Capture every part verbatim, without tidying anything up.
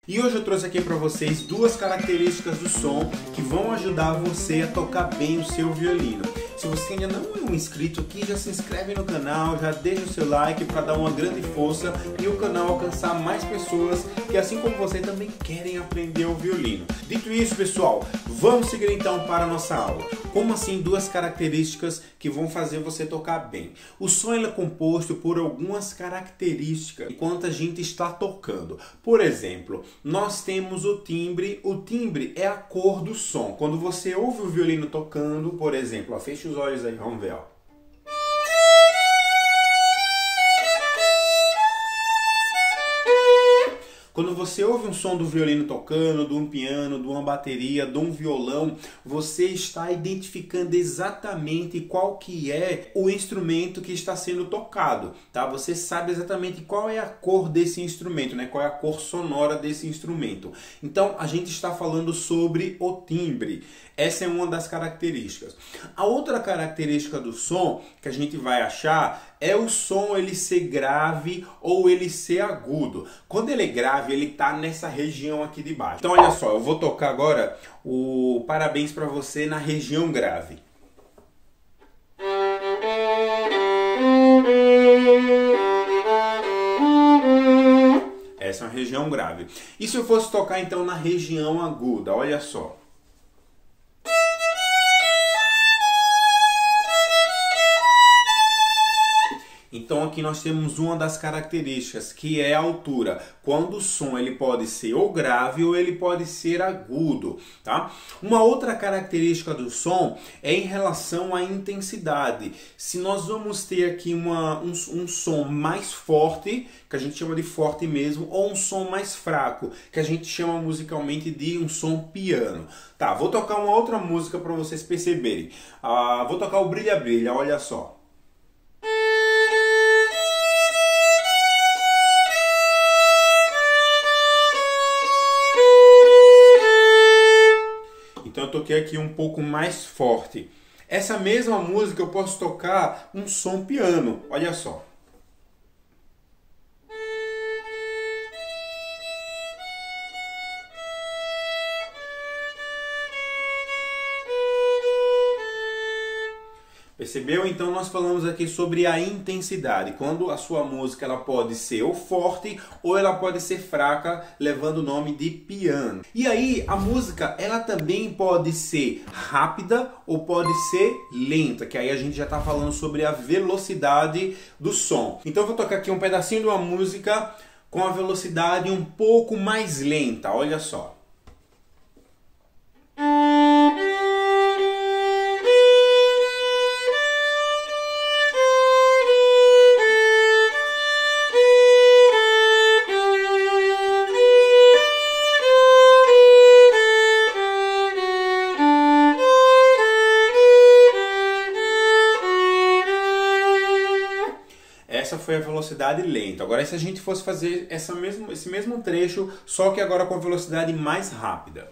E hoje eu trouxe aqui para vocês duas características do som que vão ajudar você a tocar bem o seu violino. Se você ainda não é um inscrito aqui, já se inscreve no canal, já deixa o seu like para dar uma grande força e o canal alcançar mais pessoas que, assim como você, também querem aprender o violino. Dito isso, pessoal, vamos seguir então para a nossa aula. Como assim duas características que vão fazer você tocar bem? O som ele é composto por algumas características enquanto a gente está tocando. Por exemplo, nós temos o timbre. O timbre é a cor do som. Quando você ouve o violino tocando, por exemplo, ó, fecha os olhos aí, vamos ver, ó. Quando você ouve um som do violino tocando, de um piano, de uma bateria, de um violão, você está identificando exatamente qual que é o instrumento que está sendo tocado, tá? Você sabe exatamente qual é a cor desse instrumento, né? Qual é a cor sonora desse instrumento. Então, a gente está falando sobre o timbre. Essa é uma das características. A outra característica do som que a gente vai achar é o som ele ser grave ou ele ser agudo. Quando ele é grave, ele está nessa região aqui de baixo. Então olha só, eu vou tocar agora o Parabéns para Você na região grave. Essa é uma região grave. E se eu fosse tocar então na região aguda, olha só. Então aqui nós temos uma das características, que é a altura. Quando o som ele pode ser ou grave ou ele pode ser agudo, tá? Uma outra característica do som é em relação à intensidade. Se nós vamos ter aqui uma, um, um som mais forte, que a gente chama de forte mesmo, ou um som mais fraco, que a gente chama musicalmente de um som piano. Tá, vou tocar uma outra música para vocês perceberem. Ah, vou tocar o Brilha Brilha, olha só. Então eu toquei aqui um pouco mais forte. Essa mesma música eu posso tocar um som piano, olha só. Percebeu? Então nós falamos aqui sobre a intensidade. Quando a sua música ela pode ser ou forte ou ela pode ser fraca, levando o nome de piano. E aí a música ela também pode ser rápida ou pode ser lenta, que aí a gente já está falando sobre a velocidade do som. Então eu vou tocar aqui um pedacinho de uma música com a velocidade um pouco mais lenta, olha só. Essa foi a velocidade lenta. Agora, se a gente fosse fazer essa mesmo, esse mesmo trecho, só que agora com velocidade mais rápida.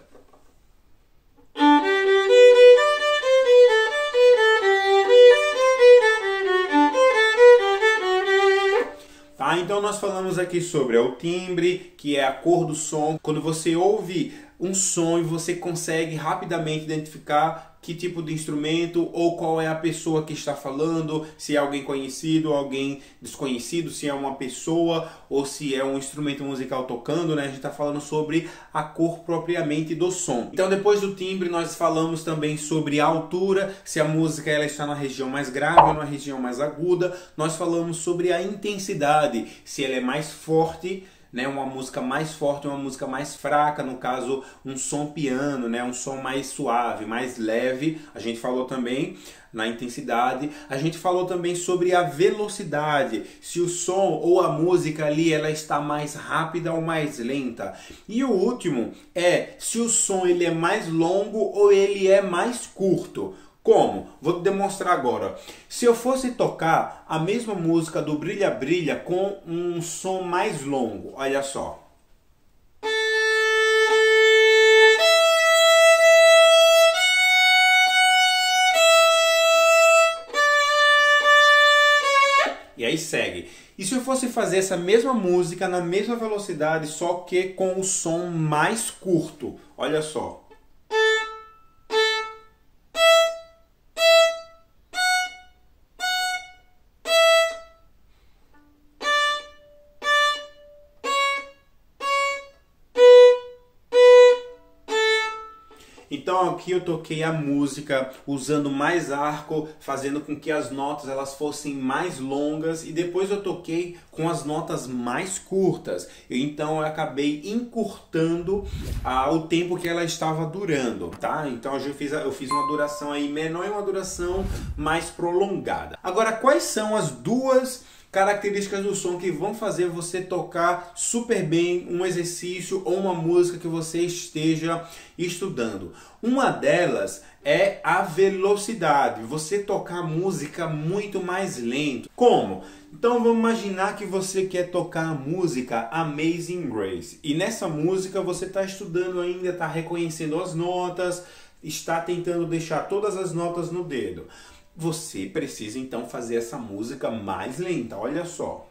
Tá? Então nós falamos aqui sobre o timbre, que é a cor do som. Quando você ouve um som e você consegue rapidamente identificar que tipo de instrumento ou qual é a pessoa que está falando, se é alguém conhecido ou alguém desconhecido, se é uma pessoa ou se é um instrumento musical tocando, né? A gente está falando sobre a cor propriamente do som. Então depois do timbre nós falamos também sobre a altura, se a música ela está na região mais grave ou na região mais aguda. Nós falamos sobre a intensidade, se ela é mais forte, né, uma música mais forte, uma música mais fraca, no caso um som piano, né, um som mais suave, mais leve. A gente falou também na intensidade. A gente falou também sobre a velocidade, se o som ou a música ali ela está mais rápida ou mais lenta. E o último é se o som ele é mais longo ou ele é mais curto. Como? Vou demonstrar agora. Se eu fosse tocar a mesma música do Brilha Brilha com um som mais longo, olha só. E aí segue. E se eu fosse fazer essa mesma música na mesma velocidade, só que com o som mais curto. Olha só. Então aqui eu toquei a música usando mais arco, fazendo com que as notas elas fossem mais longas, e depois eu toquei com as notas mais curtas. Então eu acabei encurtando ah, o tempo que ela estava durando, tá? Então eu fiz, eu fiz uma duração aí menor e uma duração mais prolongada. Agora, quais são as duas características do som que vão fazer você tocar super bem um exercício ou uma música que você esteja estudando? Uma delas é a velocidade, você tocar música muito mais lento. Como? Então vamos imaginar que você quer tocar a música Amazing Grace, e nessa música você está estudando ainda, está reconhecendo as notas, está tentando deixar todas as notas no dedo. Você precisa então fazer essa música mais lenta, olha só.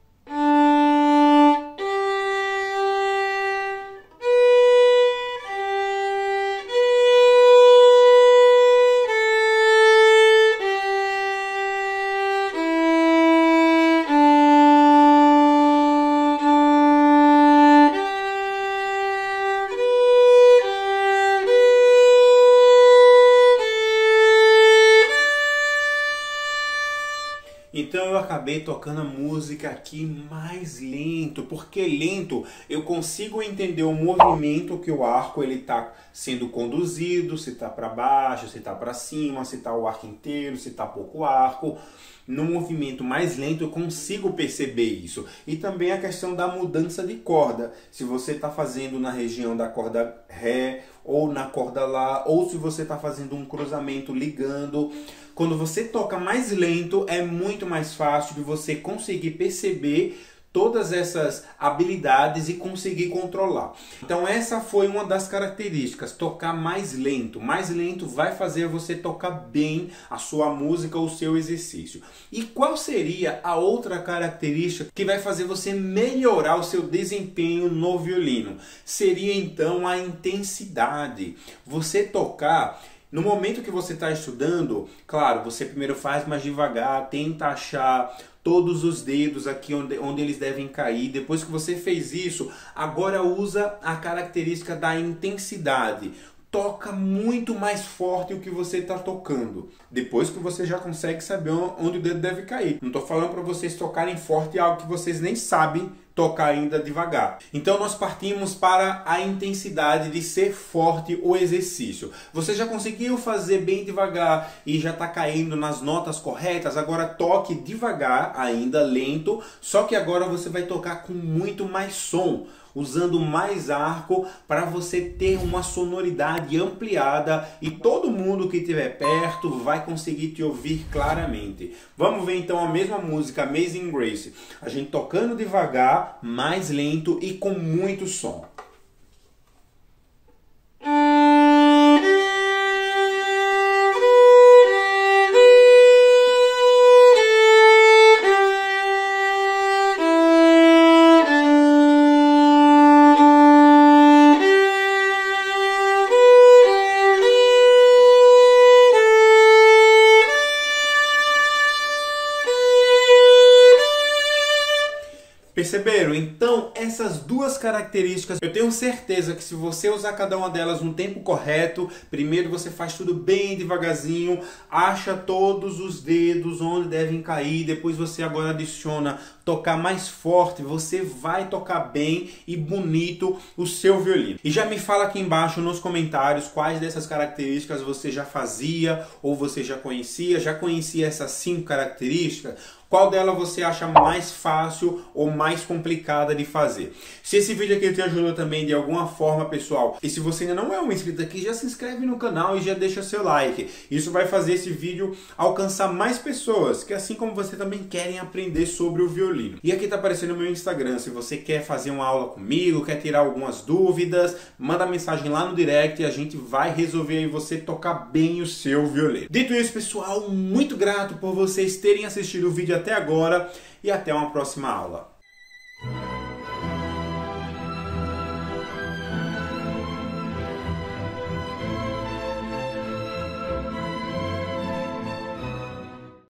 Então eu acabei tocando a música aqui mais lento, porque lento eu consigo entender o movimento que o arco ele está sendo conduzido, se está para baixo, se está para cima, se está o arco inteiro, se está pouco arco. No movimento mais lento eu consigo perceber isso. E também a questão da mudança de corda. Se você está fazendo na região da corda Ré ou na corda Lá, ou se você está fazendo um cruzamento ligando. Quando você toca mais lento é muito mais fácil de você conseguir perceber todas essas habilidades e conseguir controlar. Então essa foi uma das características, tocar mais lento. Mais lento vai fazer você tocar bem a sua música ou o seu exercício. E qual seria a outra característica que vai fazer você melhorar o seu desempenho no violino? Seria então a intensidade. Você tocar... No momento que você está estudando, claro, você primeiro faz mais devagar, tenta achar todos os dedos aqui onde, onde eles devem cair. Depois que você fez isso, agora usa a característica da intensidade. Toca muito mais forte o que você está tocando. Depois que você já consegue saber onde o dedo deve cair. Não estou falando para vocês tocarem forte algo que vocês nem sabem tocar ainda devagar. Então nós partimos para a intensidade de ser forte o exercício. Você já conseguiu fazer bem devagar e já está caindo nas notas corretas? Agora toque devagar, ainda lento, só que agora você vai tocar com muito mais som, usando mais arco para você ter uma sonoridade ampliada e todo mundo que estiver perto vai conseguir te ouvir claramente. Vamos ver então a mesma música Amazing Grace, a gente tocando devagar, mais lento e com muito som. Perceberam? Então, essas duas características, eu tenho certeza que se você usar cada uma delas no tempo correto, primeiro você faz tudo bem devagarzinho, acha todos os dedos onde devem cair, depois você agora adiciona tocar mais forte, você vai tocar bem e bonito o seu violino. E já me fala aqui embaixo nos comentários quais dessas características você já fazia ou você já conhecia, já conhecia essas cinco características? Qual dela você acha mais fácil ou mais complicada de fazer? Se esse vídeo aqui te ajudou também de alguma forma, pessoal, e se você ainda não é um inscrito aqui, já se inscreve no canal e já deixa seu like. Isso vai fazer esse vídeo alcançar mais pessoas que, assim como você, também querem aprender sobre o violino. violino. E aqui tá aparecendo o meu Instagram, se você quer fazer uma aula comigo, quer tirar algumas dúvidas, manda mensagem lá no direct e a gente vai resolver aí você tocar bem o seu violino. Dito isso, pessoal, muito grato por vocês terem assistido o vídeo até agora e até uma próxima aula.